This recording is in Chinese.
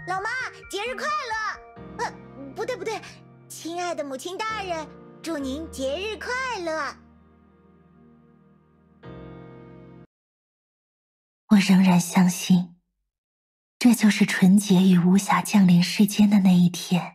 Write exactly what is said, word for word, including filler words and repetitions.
老妈，节日快乐！呃，不对不对，亲爱的母亲大人，祝您节日快乐。 我仍然相信，这就是纯洁与无暇降临世间的那一天。